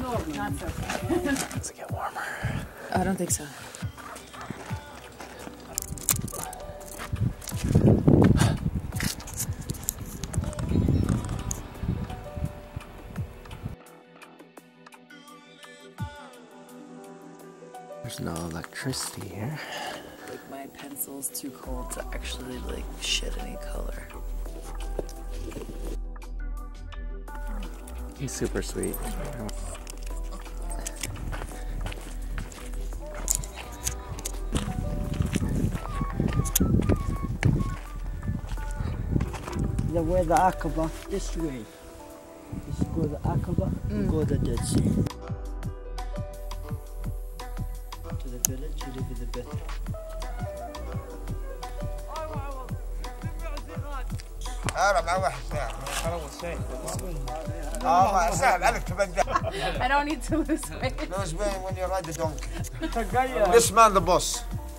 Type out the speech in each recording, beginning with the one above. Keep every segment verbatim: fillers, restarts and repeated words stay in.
Not so bad. Does it get warmer? I don't think so. There's no electricity here. Like my pencil's too cold to actually like shed any color. He's super sweet. The way the Aqaba, this way. Just go the Aqaba, mm. go the Dead Sea. To the village, you live in the bit. I don't need to lose weight. Lose weight when you ride the donkey. This man the boss.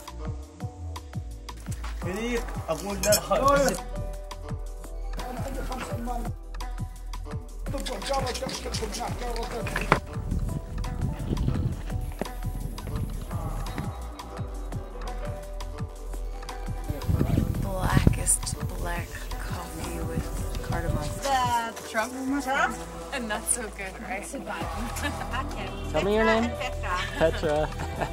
Blackest black coffee with cardamom. The Trump? Trump? And that's so good, right? Tell me your name. Petra.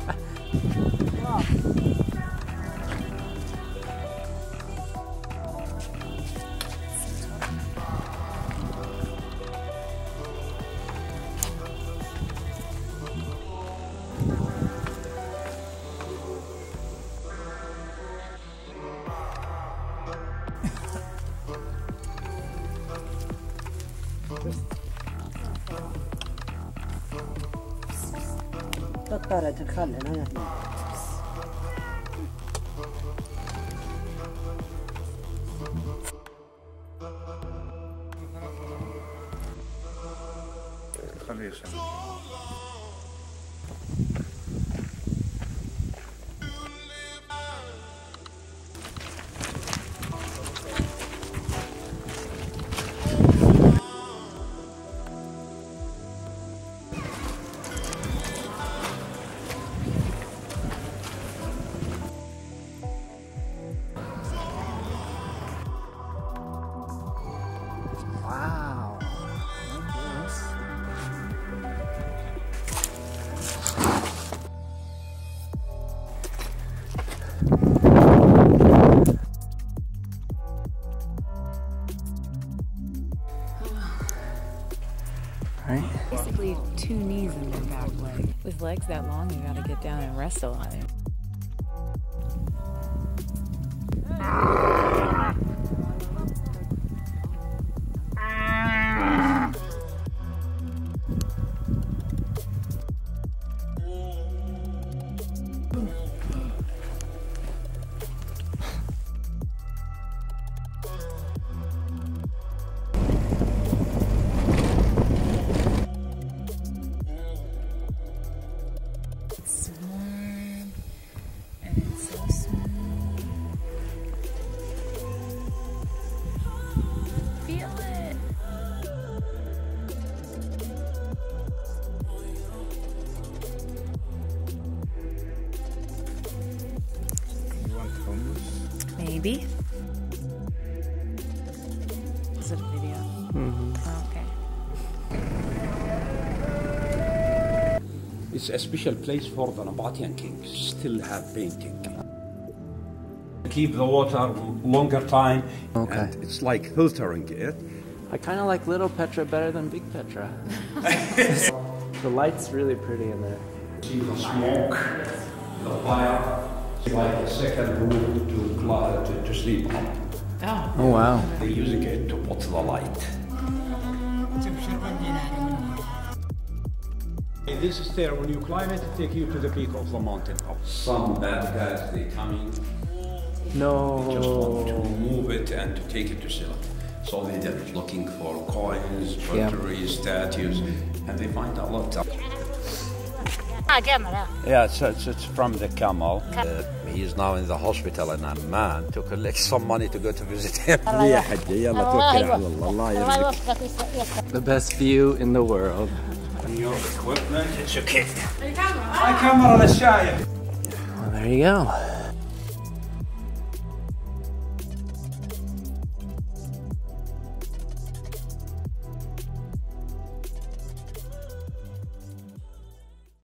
تضطر تخلي أنا خليه يشم. Wow. Right? Basically two knees in your back leg. With legs that long, you gotta get down and rest on it. It's warm and it's so smooth. Feel it. You want hummus? Maybe. Is it a video? Mm-hmm. Oh, okay. It's a special place for the Nabatean kings. Still have painting. Keep the water longer time. Okay. And it's like filtering it. I kind of like little Petra better than big Petra. The light's really pretty in there. See the smoke, the fire. It's like a second room to, cl- to, to sleep on. Oh. Oh wow. They're using it to put the light. This stair, when you climb it, it takes you to the peak of the mountain. Some bad guys, they come in, No. they just want to move it and to take it to sell it. So they did, looking for coins, pottery, yeah. statues, and they find a lot of... Yeah, it's, it's, it's from the camel. Uh, he is now in the hospital in Amman to collect some money to go to visit him. The best view in the world. And your equipment, it's okay. My camera, I'm sharing. Well, there you go.